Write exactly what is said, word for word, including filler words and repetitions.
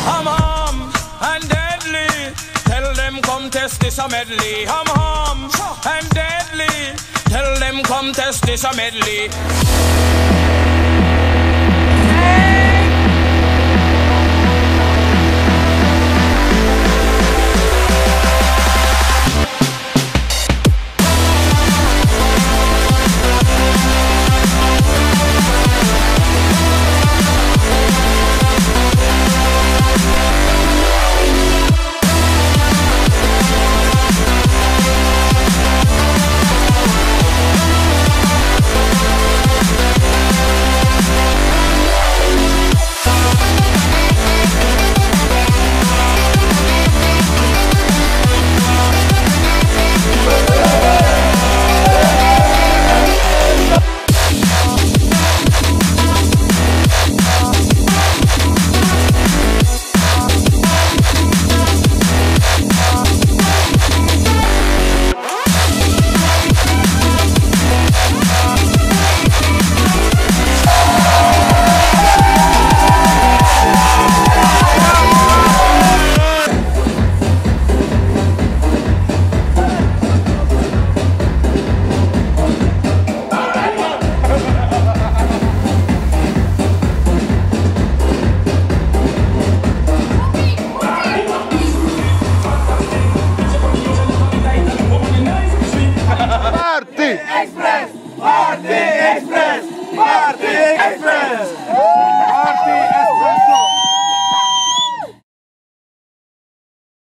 I'm hum and deadly. Tell them come test this a medley. I'm hum and deadly. Tell them come test this a medley.